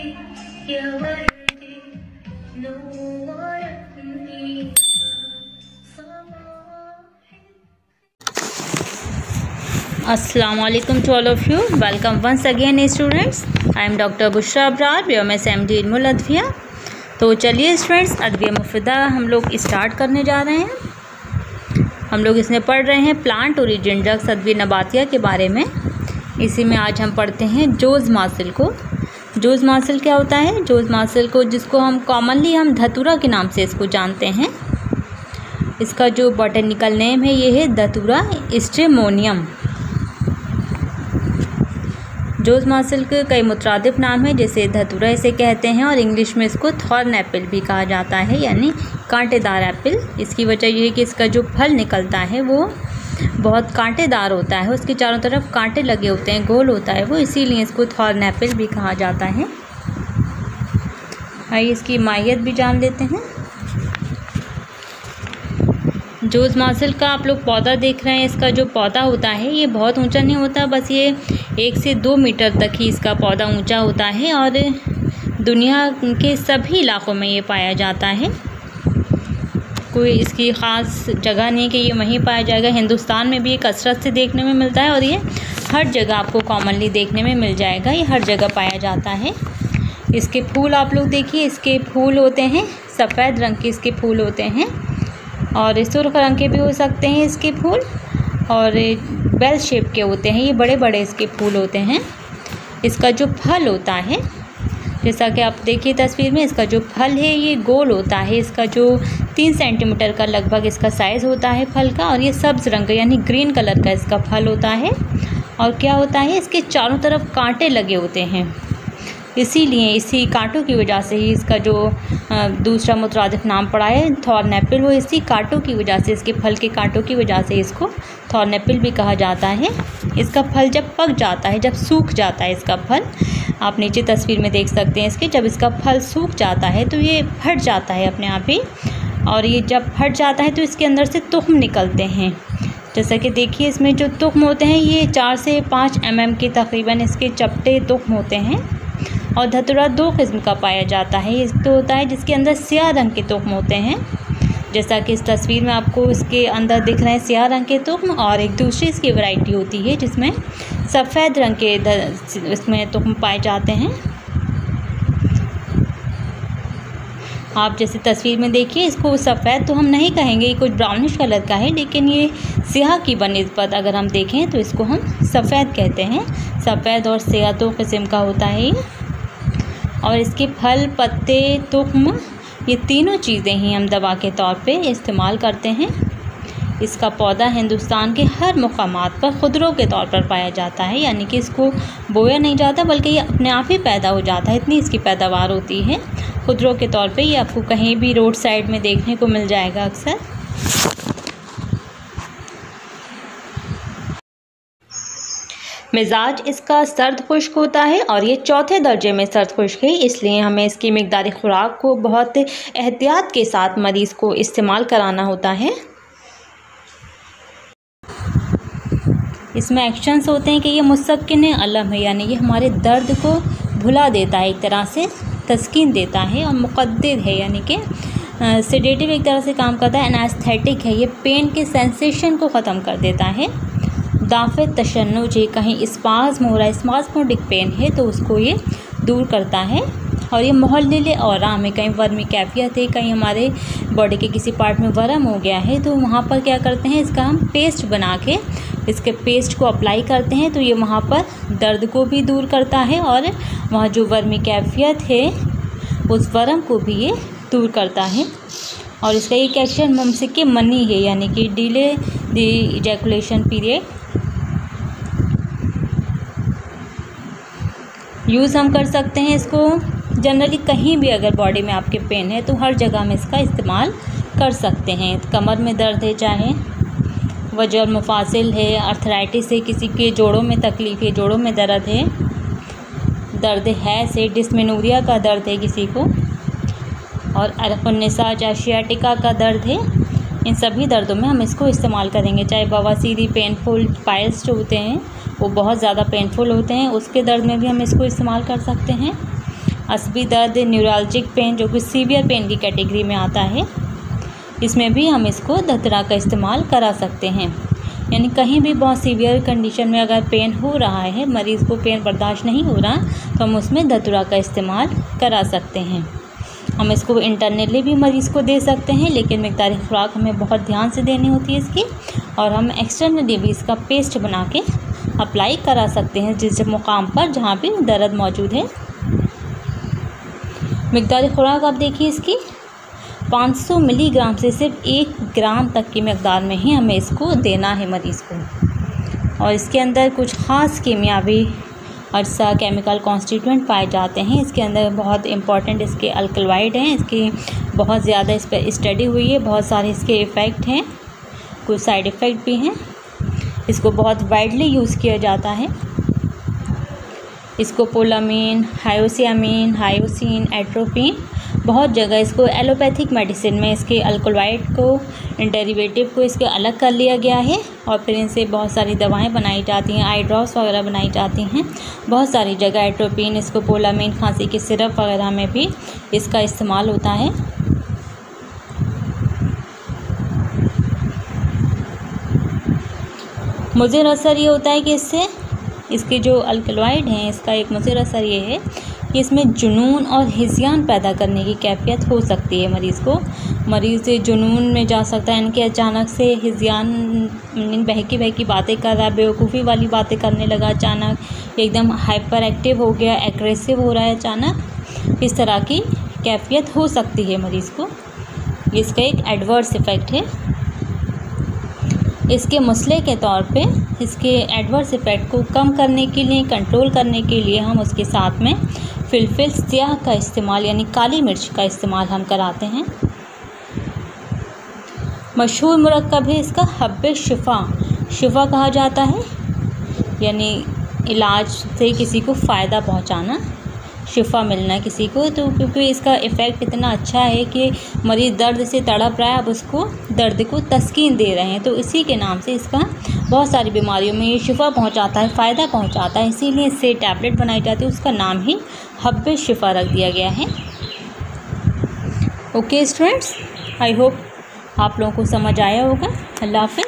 Assalamualaikum to all of you. Welcome once again students. I am Dr. Bushra Abrar, BMS MD इल्मुल अद्विया। तो चलिए students, अद्विया Mufeeda हम लोग start करने जा रहे हैं। हम लोग इसमें पढ़ रहे हैं प्लांट ओरिजिन ड्रग्स अद्विया नबातिया के बारे में। इसी में आज हम पढ़ते हैं जोज़ मासिल को। जोज़ मासिल क्या होता है? जोज़ मासिल को, जिसको हम कॉमनली हम धतूरा के नाम से इसको जानते हैं। इसका जो बॉटनिकल नेम है ये है धतूरा स्ट्रेमोनियम। जोज़ मासिल के कई मुतरादिफ नाम है, जैसे धतूरा इसे कहते हैं और इंग्लिश में इसको थॉर्न एप्पल भी कहा जाता है, यानी कांटेदार एप्पल। इसकी वजह यह है कि इसका जो फल निकलता है वो बहुत कांटेदार होता है, उसके चारों तरफ कांटे लगे होते हैं, गोल होता है वो, इसीलिए इसको थॉर्न एप्पल भी कहा जाता है। आइए इसकी माहियत भी जान लेते हैं। जोज़ मासिल का आप लोग पौधा देख रहे हैं। इसका जो पौधा होता है ये बहुत ऊंचा नहीं होता, बस ये 1 से 2 मीटर तक ही इसका पौधा ऊंचा होता है और दुनिया के सभी इलाकों में ये पाया जाता है। कोई इसकी ख़ास जगह नहीं कि ये वहीं पाया जाएगा। हिंदुस्तान में भी ये कसरत से देखने में मिलता है और ये हर जगह आपको कॉमनली देखने में मिल जाएगा, ये हर जगह पाया जाता है। इसके फूल आप लोग देखिए, इसके फूल होते हैं सफ़ेद रंग के, इसके फूल होते हैं और सुर्ख रंग के भी हो सकते हैं इसके फूल, और बेल शेप के होते हैं, ये बड़े बड़े इसके फूल होते हैं। इसका जो फल होता है, जैसा कि आप देखिए तस्वीर में, इसका जो फल है ये गोल होता है। इसका जो 3 सेंटीमीटर का लगभग इसका साइज़ होता है फल का, और ये सब्ज़ रंग का यानी ग्रीन कलर का इसका फल होता है। और क्या होता है, इसके चारों तरफ कांटे लगे होते हैं, इसीलिए इसी कांटों की वजह से ही इसका जो दूसरा मुतरादिफ नाम पड़ा है थॉर्न एप्पल, वो इसी कांटों की वजह से, इसके फल के कांटों की वजह से इसको थॉर्न एप्पल भी कहा जाता है। इसका फल जब पक जाता है, जब सूख जाता है इसका फल, आप नीचे तस्वीर में देख सकते हैं इसके, जब इसका फल सूख जाता है तो ये फट जाता है अपने आप ही, और ये जब फट जाता है तो इसके अंदर से तुख्म निकलते हैं। जैसा कि देखिए इसमें जो तुख्म होते हैं ये 4 से 5 mm के तकरीबन इसके चपटे तुख्म होते हैं। और धतूरा 2 किस्म का पाया जाता है। एक तो होता है जिसके अंदर स्याह रंग के तुख्म होते हैं, जैसा कि इस तस्वीर में आपको इसके अंदर दिख रहे हैं स्याह रंग के तुख्म, और एक दूसरी इसकी वैरायटी होती है जिसमें सफ़ेद रंग के इसमें तुख्म पाए जाते हैं। आप जैसे तस्वीर में देखिए, इसको सफ़ेद तो हम नहीं कहेंगे, ये कुछ ब्राउनिश कलर का है, लेकिन ये स्याह की बनिस्बत अगर हम देखें तो इसको हम सफ़ेद कहते हैं। सफ़ेद और स्याह 2 किस्म का होता है ये। और इसके फल, पत्ते, तुख्म, ये तीनों चीज़ें ही हम दवा के तौर पे इस्तेमाल करते हैं। इसका पौधा हिंदुस्तान के हर मुकामात पर खुदरों के तौर पर पाया जाता है, यानी कि इसको बोया नहीं जाता बल्कि ये अपने आप ही पैदा हो जाता है, इतनी इसकी पैदावार होती है। खुदरों के तौर पे ये आपको कहीं भी रोड साइड में देखने को मिल जाएगा अक्सर। मिजाज इसका सर्द खुश्क होता है और ये 4थे दर्जे में सर्द खुश्क है, इसलिए हमें इसकी मिकदारी खुराक को बहुत एहतियात के साथ मरीज़ को इस्तेमाल कराना होता है। इसमें एक्शंस होते हैं कि ये मुस्किन अलम है, यानी ये हमारे दर्द को भुला देता है, एक तरह से तस्कीन देता है, और मुक़द्दिर है यानी कि सेडेटिव एक तरह से काम करता है। एनेस्थेटिक है, ये पेन के सेंसेशन को ख़त्म कर देता है। दाफ़े तशन्नुज है, कहीं स्पाज़्म हो रहा है, स्पाज़्मोडिक पेन है तो उसको ये दूर करता है। और ये मुहल्लिल औराम है, कहीं वर्मी कैफियत है, कहीं हमारे बॉडी के किसी पार्ट में वर्म हो गया है तो वहाँ पर क्या करते हैं, इसका हम पेस्ट बना के इसके पेस्ट को अप्लाई करते हैं तो ये वहाँ पर दर्द को भी दूर करता है और वहाँ जो वर्मी कैफियत है उस वर्म को भी ये दूर करता है। और इसका एक एक्शन मुमसिक मनी है, यानी कि delay the ejaculation period. Use हम कर सकते हैं इसको जनरली कहीं भी, अगर बॉडी में आपके पेन है तो हर जगह में इसका इस्तेमाल कर सकते हैं। कमर में दर्द है, चाहे वजह मुफासिल है, अर्थराइटिस है, किसी के जोड़ों में तकलीफ़ है, जोड़ों में दर्द है, दर्द है से डिस्मेनोरिया का दर्द है किसी को, और अरकुन्निसा एशियाटिका का दर्द है, इन सभी दर्दों में हम इसको इस्तेमाल करेंगे। चाहे बवासीरी पेनफुल पाइल्स जो होते हैं वो बहुत ज़्यादा पेनफुल होते हैं, उसके दर्द में भी हम इसको इस्तेमाल कर सकते हैं। असबी दर्द, न्यूरॉलजिक पेन जो कि सीवियर पेन की कैटेगरी में आता है, इसमें भी हम इसको धतूरा का इस्तेमाल करा सकते हैं। यानी कहीं भी बहुत सीवियर कंडीशन में अगर पेन हो रहा है, मरीज़ को पेन बर्दाश्त नहीं हो रहा, तो हम उसमें धतूरा का इस्तेमाल करा सकते हैं। हम इसको इंटरनली भी मरीज़ को दे सकते हैं, लेकिन मिक़दार खुराक हमें बहुत ध्यान से देनी होती है इसकी, और हम एक्सटर्नली भी इसका पेस्ट बना के अप्लाई करा सकते हैं जिस मुकाम पर जहाँ भी दर्द मौजूद है। मिक़दार खुराक आप देखिए इसकी 500 मिलीग्राम से सिर्फ 1 ग्राम तक की मकदार में ही हमें इसको देना है मरीज़ को। और इसके अंदर कुछ ख़ास कीमियावी अरसा केमिकल कॉन्स्टिट्यूएंट पाए जाते हैं। इसके अंदर बहुत इंपॉर्टेंट इसके अल्कलॉइड हैं, इसकी बहुत ज़्यादा इस पर स्टडी हुई है, बहुत सारे इसके इफ़ेक्ट हैं, कुछ साइड इफ़ेक्ट भी हैं। इसको बहुत वाइडली यूज़ किया जाता है। इसको पोलामीन, हायोसियामीन, हायोसिन, एट्रोपिन, बहुत जगह इसको एलोपैथिक मेडिसिन में इसके अल्कलॉइड को, डेरिवेटिव को इसके अलग कर लिया गया है, और फिर इनसे बहुत सारी दवाएं बनाई जाती हैं, आई ड्रॉप्स वगैरह बनाई जाती हैं। बहुत सारी जगह एट्रोपिन, इसको पोलामीन, खांसी की सिरप वगैरह में भी इसका इस्तेमाल होता है। मुज़िर असर ये होता है कि इससे इसके जो अल्कलॉइड हैं, इसका एक मुज़िर असर ये है कि इसमें जुनून और हिज़्यान पैदा करने की कैफियत हो सकती है मरीज़ को। मरीज़ जुनून में जा सकता है, इनके अचानक से हिज़्यान, बहकी बहकी बातें कर रहा है, बेवकूफ़ी वाली बातें करने लगा, अचानक एकदम हाइपर एक्टिव हो गया, एग्रेसिव हो रहा है अचानक, इस तरह की कैफियत हो सकती है मरीज़ को। इसका एक एडवर्स इफ़ेक्ट है। इसके मसले के तौर पे इसके एडवर्स इफ़ेक्ट को कम करने के लिए, कंट्रोल करने के लिए हम उसके साथ में फिलफिल स्याह का इस्तेमाल यानी काली मिर्च का इस्तेमाल हम कराते हैं। मशहूर मुरक्कब है इसका हब्बे शिफा। शिफा कहा जाता है यानी इलाज से किसी को फ़ायदा पहुंचाना, शिफा मिलना किसी को। तो क्योंकि इसका इफ़ेक्ट इतना अच्छा है कि मरीज़ दर्द से तड़प रहा है, अब उसको दर्द को तस्कीन दे रहे हैं, तो इसी के नाम से इसका बहुत सारी बीमारियों में ये शिफा पहुंचाता है, फ़ायदा पहुंचाता है, इसीलिए इससे टैबलेट बनाई जाती है, उसका नाम ही हब्बे शिफा रख दिया गया है। ओके स्टूडेंट्स, आई होप आप लोगों को समझ आया होगा। अल्लाह हाफ़िज़।